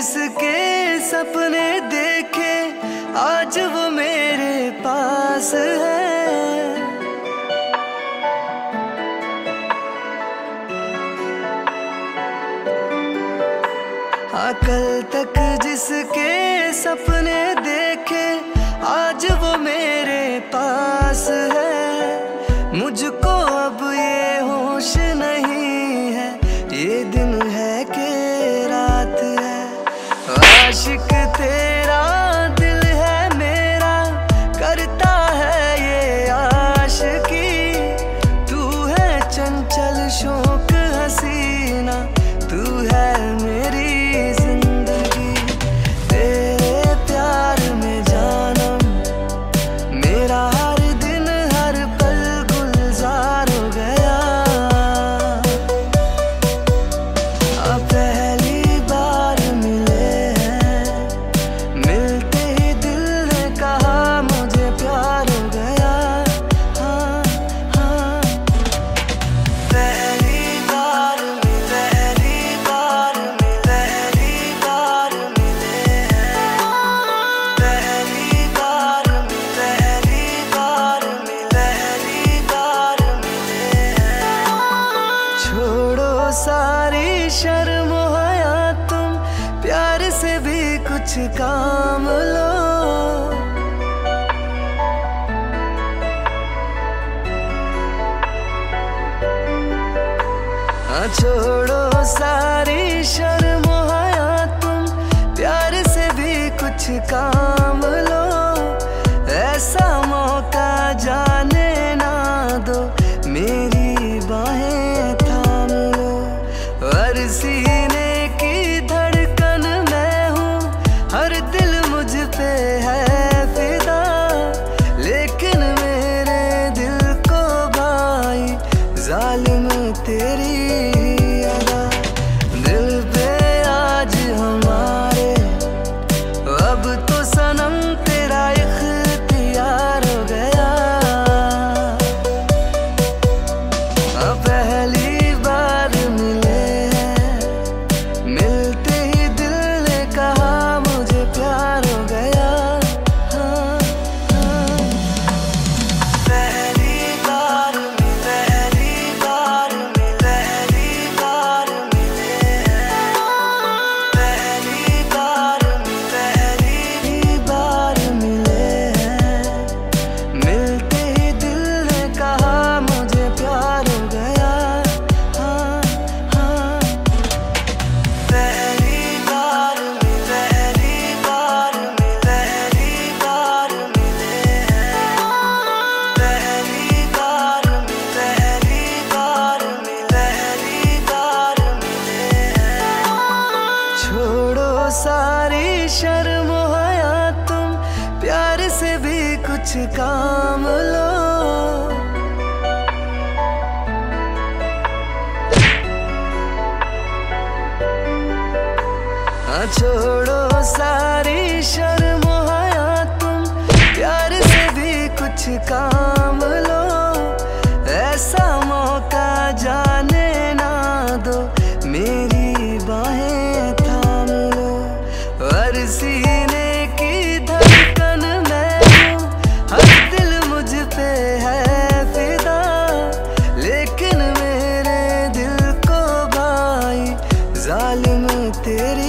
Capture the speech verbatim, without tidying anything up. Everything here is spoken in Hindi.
जिसके सपने देखे आज वो मेरे पास है। हाँ, कल तक जिसके सपने देखे आज वो मेरे पास है। मुझको अब ये होश नहीं है, ये दिन है कि रात है। आशिक तेरा दिल है मेरा, करता है ये आशिकी। तू है चंचल शौक हसीना, तू है मेरी जिंदगी। तेरे प्यार में जानम मेरा हर दिन हर पल गुलजार हो गया। अब पहली बार मिले हैं, मिलते ही दिल ने कहा मुझे प्यार हो गया। हाँ हाँ, पहली बार मिले, पहली बार मिले, पहली बार मिले हैं। पहली बार मिले, पहली बार मिले, पहली बार मिले हैं। छोड़ो सारी शर्म हया, तुम प्यार से भी कुछ काम लो। हाँ, छोड़ो सारी शर्म हया, तुम प्यार से भी कुछ काम लो। ऐसा मौका जाने ना दो, मेरी बाहें थाम लो। हर सीने की धड़कन मैं हूँ, हर दिल मुझ पे है फिदा। लेकिन मेरे दिल को भाई जालिम तेरी अदा। दिल पे आज हमारे अब तो सनम तेरा इख्तियार हो गया। अब पहली बार मिले हैं, मिलते ही दिल ने कहा मुझे प्यार हो गया। हाँ हाँ, पहली बार मिले, पहली बार मिले, पहली बार मिले हैं। पहली बार मिले, पहली बार मिले हैं, मिलते ही दिल ने कहा मुझे प्यार हो गया। हाँ हाँ, पहली बार मिले, पहली बार मिले, पहली बार मिले हैं। पहली बार मिले, पहली बार मिले, पहली बार मिले हैं। छोड़ो सारी शर्म हया, तुम प्यार से भी कुछ काम लो। हाँ, छोड़ो सारी शर्म हया, तुम प्यार से भी कुछ काम लो। ऐसा मौका जाने ना दो, मेरी बाहें थाम लो। हर सीने की धड़कन मैं हूँ, हर दिल मुझ पे है फिदा। लेकिन मेरे दिल को भाई जालिम तेरी